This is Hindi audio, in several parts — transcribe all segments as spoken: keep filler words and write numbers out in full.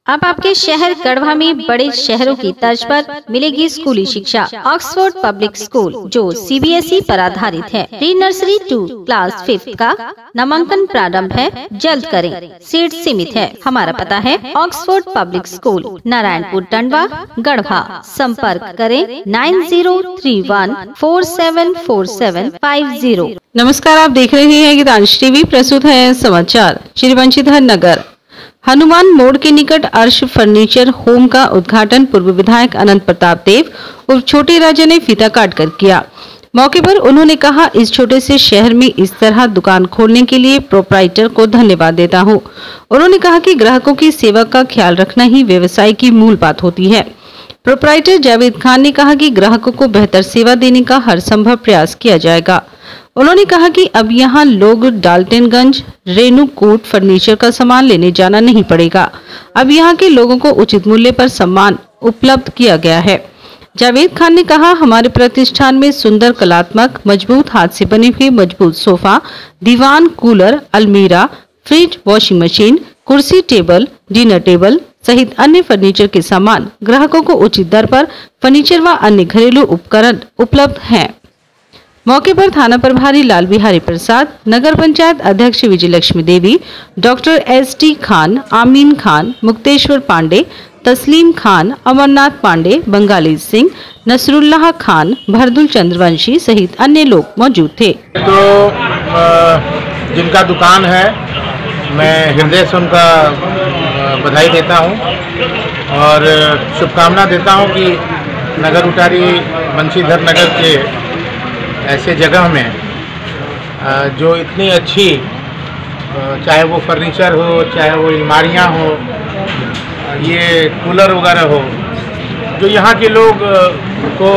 अब आपके शहर गढ़वा में बड़े शहरों की तर्ज पर मिलेगी स्कूली शिक्षा। ऑक्सफोर्ड पब्लिक स्कूल जो सीबीएसई पर आधारित है, pre nursery to class fifth का नामांकन प्रारंभ है, जल्द करें, सीट सीमित है। हमारा पता है Oxford public school, Narayanpur Tandwa, Garhwa. संपर्क करें nine zero three one four seven four seven five zero. नमस्कार, आप देख रहे हैं गीतांश टीवी। प्रस्तुत है समाचार। श्री वंशीधर नगर हनुमान मोड़ के निकट अर्श फर्नीचर होम का उद्घाटन पूर्व विधायक अनंत प्रताप देव उर्फ छोटे राजा ने फीता काट कर किया। मौके पर उन्होंने कहा, इस छोटे से शहर में इस तरह दुकान खोलने के लिए प्रोप्राइटर को धन्यवाद देता हूं। उन्होंने कहा कि ग्राहकों की सेवा का ख्याल रखना ही व्यवसाय की मूल बात होती है। प्रोप्राइटर जावेद खान ने कहा कि ग्राहकों को बेहतर सेवा देने का हर संभव प्रयास किया जाएगा। उन्होंने कहा कि अब यहां लोग डाल्टनगंज रेणुकूट फर्नीचर का सामान लेने जाना नहीं पड़ेगा। अब यहां के लोगों को उचित मूल्य पर सामान उपलब्ध किया गया है। जावेद खान ने कहा, हमारे प्रतिष्ठान में सुंदर कलात्मक मजबूत हाथ से बने हुए मजबूत सोफा, दीवान, कूलर, अलमीरा, फ्रिज, वॉशिंग मशीन, कुर्सी, टेबल, डिनर टेबल सहित अन्य फर्नीचर के सामान ग्राहकों को उचित दर पर फर्नीचर व अन्य घरेलू उपकरण उपलब्ध हैं। मौके पर थाना प्रभारी लाल बिहारी प्रसाद, नगर पंचायत अध्यक्ष Vijaylakshmi Devi, doctor S T Khan, Amin Khan, Mukteshwar Pandey, Taslim Khan, Amarnath Pandey, Bangali Singh, Nasrullah Khan, Bhardul Chandravanshi सहित अन्य लोग मौजूद थे। तो जिनका दुकान है, मैं हृदय से उनका बधाई देता हूं और शुभकामना देता हूं कि नगर उटारी वंशीधर नगर के ऐसे जगह में जो इतनी अच्छी, चाहे वो फर्नीचर हो, चाहे वो अलमारियाँ हो, ये कूलर वगैरह हो, जो यहाँ के लोग को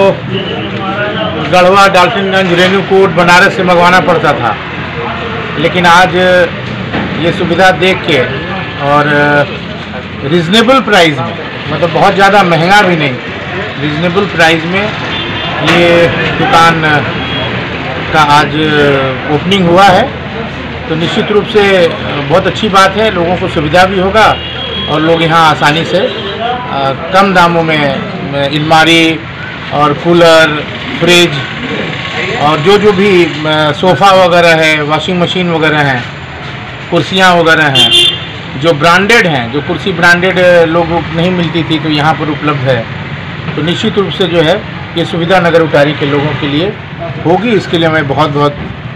गढ़वा, डाल्टनगंज, रेणुकूट, बनारस से मंगवाना पड़ता था, लेकिन आज ये सुविधा देख के और रिजनेबल प्राइस में, मतलब बहुत ज़्यादा महंगा भी नहीं, रिजनेबल प्राइस में ये दुकान का आज ओपनिंग हुआ है। तो निश्चित रूप से बहुत अच्छी बात है, लोगों को सुविधा भी होगा और लोग यहाँ आसानी से आ, कम दामों में अलमारी और कूलर, फ्रिज और जो जो भी सोफ़ा वगैरह है, वॉशिंग मशीन वगैरह हैं, कुर्सियाँ वगैरह हैं, जो ब्रांडेड हैं, जो कुर्सी ब्रांडेड लोगों को नहीं मिलती थी तो यहाँ पर उपलब्ध है। तो निश्चित रूप से जो है ये सुविधा नगर उटारी के लोगों के लिए होगी। इसके लिए मैं बहुत बहुत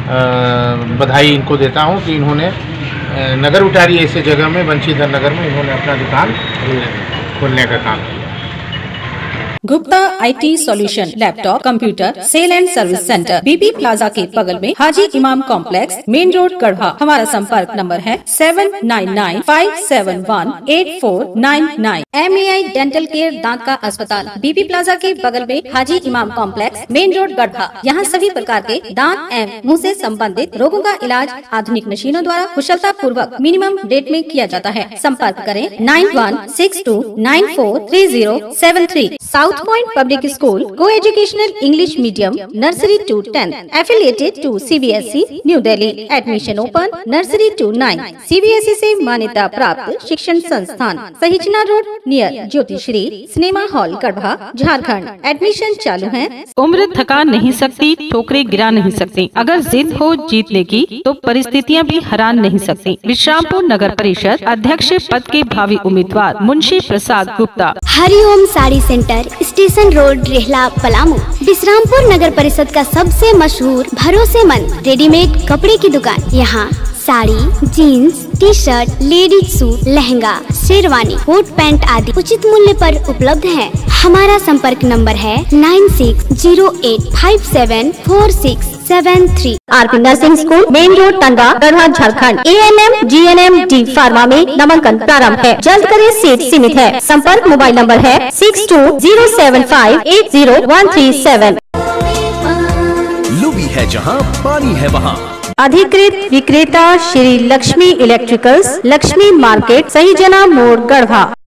बधाई इनको देता हूं कि इन्होंने नगर उटारी ऐसे जगह में, वंशीधर नगर में, इन्होंने अपना दुकान खोलने का काम किया। Gupta IT solution laptop computer sale and service centre, BB plaza के बगल में, हाजी इमाम कॉम्प्लेक्स, मेन रोड, गढ़वा। हमारा संपर्क नंबर है seven nine nine five seven one eight four nine nine. M A I dental care दांत का अस्पताल, बीबी प्लाजा के बगल में, हाजी इमाम कॉम्प्लेक्स, मेन रोड, गढ़वा। यहाँ सभी प्रकार के दांत एवं मुँह से संबंधित रोगों का इलाज आधुनिक मशीनों द्वारा कुशलता पूर्वक मिनिमम रेट में किया जाता है। संपर्क करें nine one six two nine four three zero seven three. South Point Public School, Co-educational English Medium, Nursery to tenth, affiliated to C B S E, New Delhi. Admission open, Nursery to nine. C B S E से मान्यता प्राप्त शिक्षण संस्थान, Sahijana road near Jyotishri cinema hall, Garhwa, Jharkhand. Admission चालू है। उम्र थका नहीं सकती, ठोकरे गिरा नहीं सकती। अगर जिद हो जीतने की तो परिस्थितियाँ भी हरा नहीं सकती। विश्रामपुर नगर परिषद अध्यक्ष पद के भावी उम्मीदवार Munshi Prasad Gupta. Hariom sari centre, station road, Rehla, Palamu. Bishrampur नगर परिषद का सबसे मशहूर भरोसेमंद रेडीमेड कपड़े की दुकान। यहाँ sari, jeans, T shirt, ladies suit, lehenga, sherwani, coat pant आदि उचित मूल्य पर उपलब्ध है। हमारा संपर्क नंबर है nine six zero eight five seven four six seven three. RP nursing school, main road, Tandwa, Garhwa, Jharkhand. A N M, G N M, D pharma में नामांकन प्रारंभ है, जल्द करें, सीट सीमित है। संपर्क मोबाइल नंबर है six two zero seven five eight zero one three seven. Lubi है जहाँ पानी है वहाँ। अधिकृत विक्रेता Shri Lakshmi electricals, Lakshmi market, Sahijana मोड़, गढ़वा।